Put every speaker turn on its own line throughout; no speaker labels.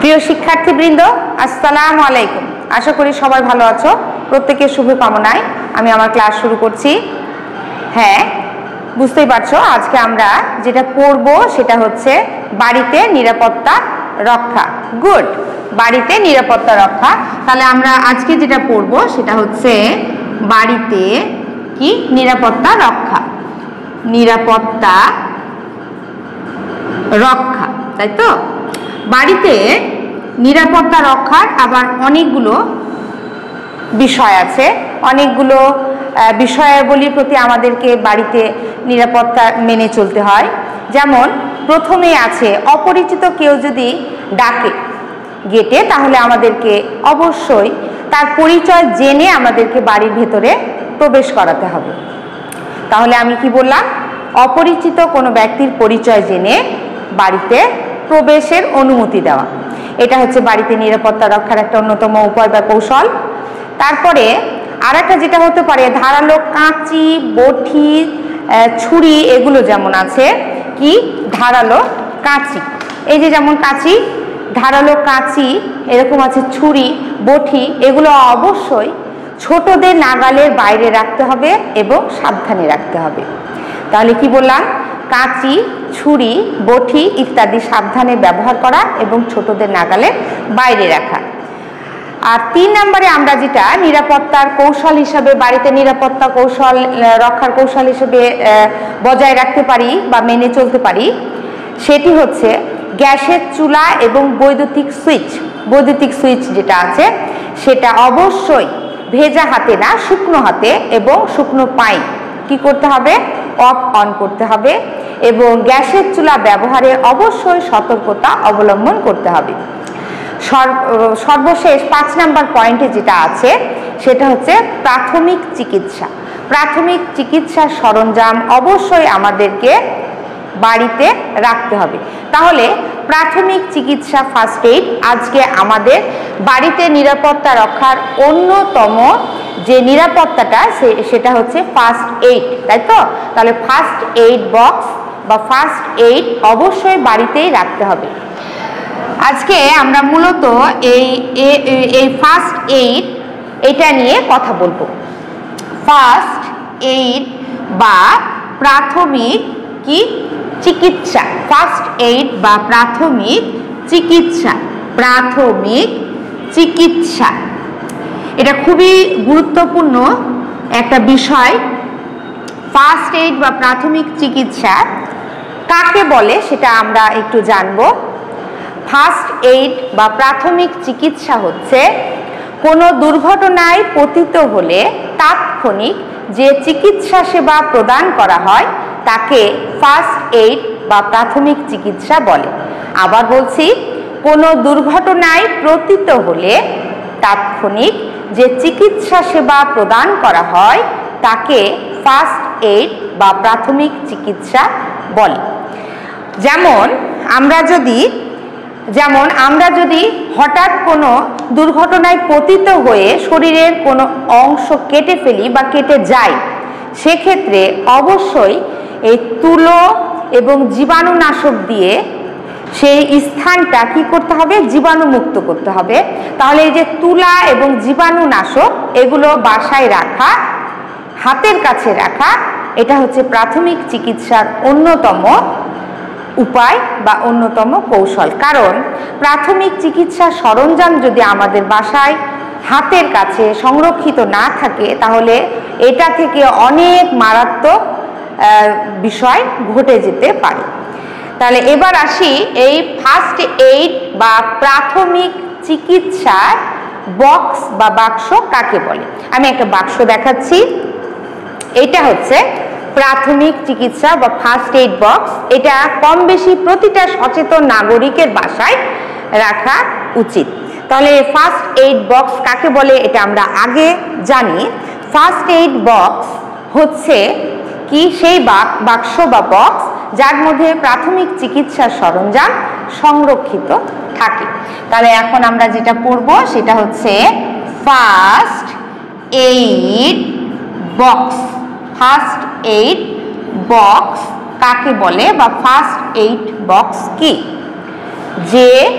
প্রিয় শিক্ষার্থীবৃন্দ, আসসালামু আলাইকুম। আশা করি সবাই ভালো আছো। প্রত্যেকের শুভকামনায় আমি আমার ক্লাস শুরু করছি। হ্যাঁ, বুঝতেই পারছো আজকে আমরা যেটা পড়বো সেটা হচ্ছে বাড়িতে নিরাপত্তা রক্ষা। গুড, বাড়িতে নিরাপত্তা রক্ষা। তাহলে আমরা আজকে যেটা পড়বো সেটা হচ্ছে বাড়িতে কি নিরাপত্তা রক্ষা। নিরাপত্তা রক্ষা, তাই তো? বাড়িতে নিরাপত্তা রক্ষার আবার অনেকগুলো বিষয় আছে, অনেকগুলো বিষয়াবলীর প্রতি আমাদেরকে বাড়িতে নিরাপত্তা মেনে চলতে হয়। যেমন প্রথমে আছে অপরিচিত কেউ যদি ডাকে গেটে, তাহলে আমাদেরকে অবশ্যই তার পরিচয় জেনে আমাদেরকে বাড়ির ভেতরে প্রবেশ করাতে হবে। তাহলে আমি কি বললাম? অপরিচিত কোনো ব্যক্তির পরিচয় জেনে বাড়িতে প্রবেশের অনুমতি দেওয়া। এটা হচ্ছে বাড়িতে নিরাপত্তা রক্ষার একটা অন্যতম উপায় বা কৌশল। তারপরে আর একটা যেটা হতে পারে, ধারালো কাঁচি, বটি, ছুরি, এগুলো যেমন আছে কি ধারালো কাঁচি, এই যে যেমন কাঁচি, ধারালো কাঁচি, এরকম আছে ছুরি, বটি, এগুলো অবশ্যই ছোটদের নাগালের বাইরে রাখতে হবে এবং সাবধানে রাখতে হবে। তাহলে কি বললাম? কাঁচি, ছুরি, বটি ইত্যাদি সাবধানে ব্যবহার করা এবং ছোটদের নাগালের বাইরে রাখা। আর 3 নম্বরে আমরা যেটা নিরাপত্তার কৌশল হিসাবে, বাড়িতে নিরাপত্তা কৌশল রক্ষার কৌশল হিসেবে বজায় রাখতে পারি বা মেনে চলতে পারি, সেটি হচ্ছে গ্যাসের চুলা এবং বৈদ্যুতিক সুইচ। বৈদ্যুতিক সুইচ যেটা আছে সেটা অবশ্যই ভেজা হাতে না, শুকনো হাতে এবং শুকনো পায়ে কি করতে হবে? অফ অন করতে হবে। এবং গ্যাসের চুলা ব্যবহারে অবশ্যই সতর্কতা অবলম্বন করতে হবে। সর্বশেষ 5 নম্বর পয়েন্টে যেটা আছে সেটা হচ্ছে প্রাথমিক চিকিৎসা। প্রাথমিক চিকিৎসার সরঞ্জাম অবশ্যই আমাদেরকে বাড়িতে রাখতে হবে। তাহলে প্রাথমিক চিকিৎসা, ফার্স্ট এইড, আজকে আমাদের বাড়িতে নিরাপত্তা রক্ষার অন্যতম যে নিরাপত্তাটা সেটা হচ্ছে ফার্স্ট এইড, তাই তো? তাহলে ফার্স্ট এইড বক্স বা ফার্স্ট এইড অবশ্যই বাড়িতেই রাখতে হবে। আজকে আমরা মূলত এই ফার্স্ট এইড এটা নিয়ে কথা বলবো। ফার্স্ট এইড বা প্রাথমিক কি চিকিৎসা, ফার্স্ট এইড বা প্রাথমিক চিকিৎসা। প্রাথমিক চিকিৎসা এটা খুবই গুরুত্বপূর্ণ একটা বিষয়। ফার্স্ট এইড বা প্রাথমিক চিকিৎসা কাকে বলে সেটা আমরা একটু জানবো। ফার্স্ট এইড বা প্রাথমিক চিকিৎসা হচ্ছে কোনো দুর্ঘটনায় পতিত হলে তাৎক্ষণিক যে চিকিৎসা সেবা প্রদান করা হয় তাকে ফার্স্ট এইড বা প্রাথমিক চিকিৎসা বলে। আবার বলছি, কোনো দুর্ঘটনায় পতিত হলে তাৎক্ষণিক যে চিকিৎসা সেবা প্রদান করা হয় তাকে ফার্স্ট এইড বা প্রাথমিক চিকিৎসা বলে। যেমন আমরা যদি হঠাৎ কোনো দুর্ঘটনায় পতিত হয়ে শরীরের কোনো অংশ কেটে ফেলি বা কেটে যায়, সেক্ষেত্রে অবশ্যই এই তুলো এবং জীবাণুনাশক দিয়ে সেই স্থানটা কি করতে হবে? জীবাণুমুক্ত করতে হবে। তাহলে এই যে তুলা এবং জীবাণুনাশক এগুলো বাসায় রাখা, হাতের কাছে রাখা, এটা হচ্ছে প্রাথমিক চিকিৎসার অন্যতম উপায় বা অন্যতম কৌশল। কারণ প্রাথমিক চিকিৎসার সরঞ্জাম যদি আমাদের বাসায় হাতের কাছে সংরক্ষিত না থাকে তাহলে এটা থেকে অনেক মারাত্মক বিষয় ঘটে যেতে পারে। তাহলে এবার আসি এই ফার্স্ট এইড বা প্রাথমিক চিকিৎসার বক্স বা বাক্স কাকে বলে। আমি একটা বাক্স দেখাচ্ছি। এটা হচ্ছে প্রাথমিক চিকিৎসা বা ফার্স্ট এইড বক্স। এটা কম বেশি প্রতিটা সচেতন নাগরিকের বাসায় রাখা উচিত। তাহলে ফার্স্ট এইড বক্স কাকে বলে এটা আমরা আগে জানি। ফার্স্ট এইড বক্স হচ্ছে কি সেই বাক্স বা বক্স যার মধ্যে প্রাথমিক চিকিৎসার সরঞ্জাম সংরক্ষিত থাকে। তাহলে এখন আমরা যেটা পড়বো সেটা হচ্ছে first aid box. First aid box কাকে বলে বা ফার্স্ট এইড বক্স কি? যে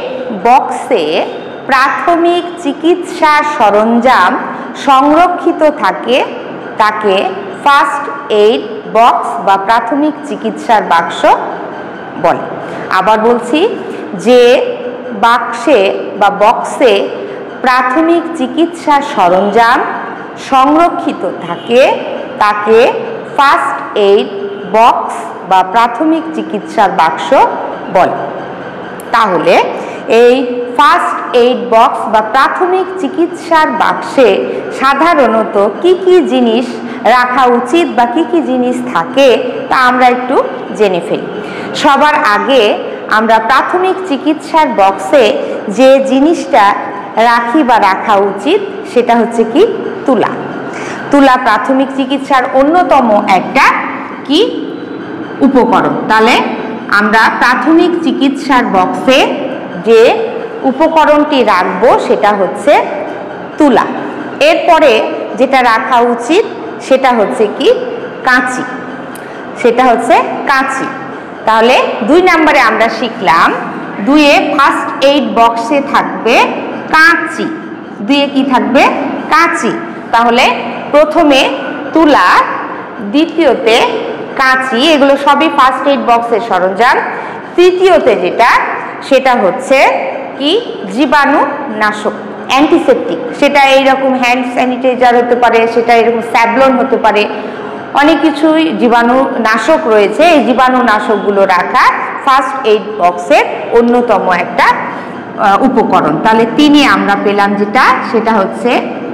বক্সে প্রাথমিক চিকিৎসা সরঞ্জাম সংরক্ষিত থাকে তাকে ফার্স্ট এইড বক্স বা প্রাথমিক চিকিৎসার বাক্স বলে। আবার বলছি, যে বাক্সে বা বক্সে প্রাথমিক চিকিৎসা সরঞ্জাম সংরক্ষিত থাকে তাকে ফার্স্ট এইড বক্স বা প্রাথমিক চিকিৎসার বাক্স বলে। তাহলে এই ফার্স্ট এইড বক্স বা প্রাথমিক চিকিৎসার বাক্সে সাধারণত কি কি জিনিস রাখা উচিত বা কি কি জিনিস থাকে তা আমরা একটু জেনে ফেলি। সবার আগে আমরা প্রাথমিক চিকিৎসার বক্সে যে জিনিসটা রাখি বা রাখা উচিত সেটা হচ্ছে কি তুলা। তুলা প্রাথমিক চিকিৎসার অন্যতম একটা কি উপকরণ। তাহলে আমরা প্রাথমিক চিকিৎসার বক্সে যে উপকরণটি রাখবো সেটা হচ্ছে তুলা। এরপরে যেটা রাখা উচিত সেটা হচ্ছে কি কাঁচি, সেটা হচ্ছে কাঁচি। তাহলে 2 নম্বরে আমরা শিখলাম, 2-এ ফার্স্ট এইড বক্সে থাকবে কাঁচি, 2-এ কি থাকবে কাঁচি। তাহলে প্রথমে তুলা, দ্বিতীয়তে কাঁচি, এগুলো সবই ফার্স্ট এইড বক্সের সরঞ্জাম। তৃতীয়তে যেটা সেটা হচ্ছে কি জীবাণুনাশক, অ্যান্টিসেপটিক। সেটা এইরকম হ্যান্ড স্যানিটাইজার হতে পারে, সেটা এরকম স্যাভলন হতে পারে, অনেক কিছুই জীবাণুনাশক রয়েছে। এই জীবাণুনাশকগুলো রাখা ফার্স্ট এইড বক্সের অন্যতম একটা উপকরণ। তাহলে 3-এ আমরা পেলাম যেটা সেটা হচ্ছে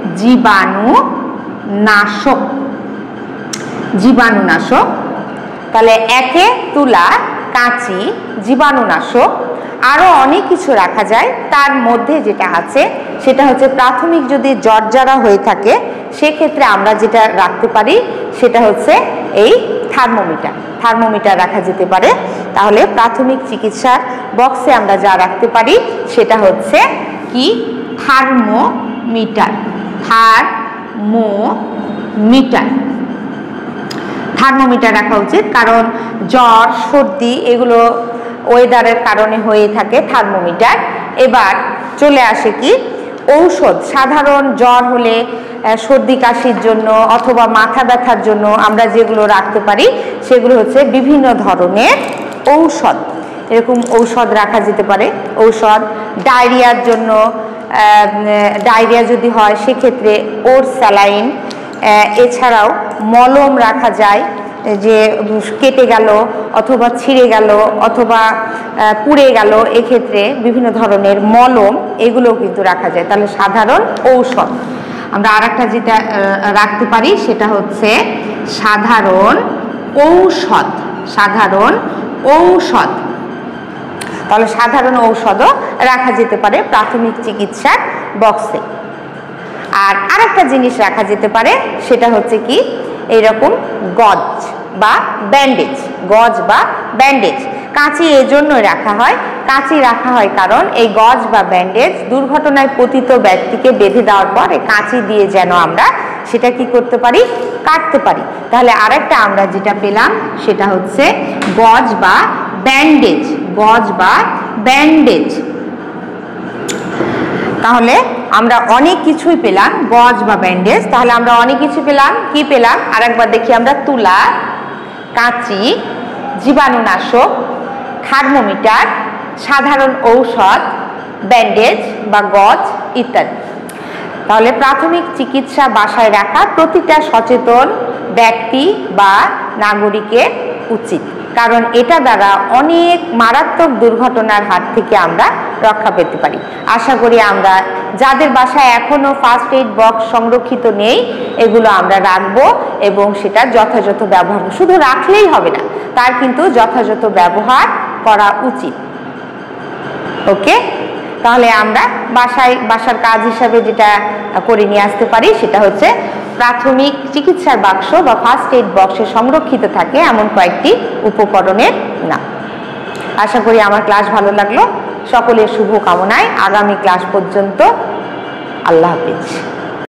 জীবাণুনাশক, জীবাণুনাশক। তাহলে 1-এ তুলা, কাঁচি, জীবাণুনাশক, আরও অনেক কিছু রাখা যায়। তার মধ্যে যেটা আছে সেটা হচ্ছে প্রাথমিক যদি জ্বরজারা হয়ে থাকে সেক্ষেত্রে আমরা যেটা রাখতে পারি সেটা হচ্ছে এই থার্মোমিটার, থার্মোমিটার রাখা যেতে পারে। তাহলে প্রাথমিক চিকিৎসার বক্সে আমরা যা রাখতে পারি সেটা হচ্ছে কি থার্মোমিটার, থার্মোমিটার, থার্মোমিটার রাখা উচিত। কারণ জ্বর, সর্দি এগুলো ওয়েদারের কারণে হয়ে থাকে থার্মোমিটার। এবার চলে আসে কি ঔষধ। সাধারণ জ্বর হলে, সর্দি কাশির জন্য অথবা মাথা ব্যথার জন্য আমরা যেগুলো রাখতে পারি সেগুলো হচ্ছে বিভিন্ন ধরনের ঔষধ। এরকম ঔষধ রাখা যেতে পারে। ঔষধ ডায়রিয়ার জন্য, ডায়রিয়া যদি হয় সেক্ষেত্রে ওর স্যালাইন, এছাড়াও মলম রাখা যায়, যে কেটে গেল অথবা ছিঁড়ে গেল অথবা পুড়ে গেল এক্ষেত্রে বিভিন্ন ধরনের মলম, এগুলো কিন্তু রাখা যায়। তাহলে সাধারণ ঔষধ। আমরা আরেকটা যেটা রাখতে পারি সেটা হচ্ছে সাধারণ ঔষধ, সাধারণ ঔষধ। তাহলে সাধারণ ঔষধও রাখা যেতে পারে প্রাথমিক চিকিৎসার বক্সে। আর আরেকটা জিনিস রাখা যেতে পারে সেটা হচ্ছে কি এইরকম গজ বা ব্যান্ডেজ, গজ বা ব্যান্ডেজ। কাঁচি এই জন্যই রাখা হয়, কাঁচি রাখা হয় কারণ এই গজ বা ব্যান্ডেজ দুর্ঘটনায় পতিত ব্যক্তিকে বেঁধে দেওয়ার পর এই কাঁচি দিয়ে যেন আমরা সেটা কি করতে পারি, কাটতে পারি। তাহলে আরেকটা আমরা যেটা পেলাম সেটা হচ্ছে গজ বা ব্যান্ডেজ, গজ বা ব্যান্ডেজ। তাহলে আমরা অনেক কিছুই পেলাম, গজ বা ব্যান্ডেজ। তাহলে আমরা অনেক কিছু পেলাম, কি পেলাম আরেকবার দেখি আমরা, তুলা, কাঁচি, জীবাণুনাশক, থার্মোমিটার, সাধারণ ঔষধ, ব্যান্ডেজ বা গজ ইত্যাদি। তাহলে প্রাথমিক চিকিৎসা বাসায় রাখা প্রতিটা সচেতন ব্যক্তি বা নাগরিকের উচিত, কারণ এটা দ্বারা অনেক মারাত্মক দুর্ঘটনার হাত থেকে আমরা রক্ষা পেতে পারি। আশা করি আমরা যাদের বাসায় এখনো ফার্স্ট এইড বক্স সংরক্ষিত নেই এগুলো আমরা রাখবো এবং সেটা যথাযথ ব্যবহার, শুধু রাখলেই হবে না, তার কিন্তু যথাযথ ব্যবহার করা উচিত। ওকে, তাহলে আমরা বাসার কাজ হিসাবে যেটা করে নিয়ে আসতে পারি সেটা হচ্ছে প্রাথমিক চিকিৎসার বাক্স বা ফার্স্ট এইড বক্সে সংরক্ষিত থাকে এমন কয়েকটি উপকরণের নাম। আশা করি আমার ক্লাস ভালো লাগলো। সকলের শুভ কামনায় আগামী ক্লাস পর্যন্ত আল্লাহ হাফেজ।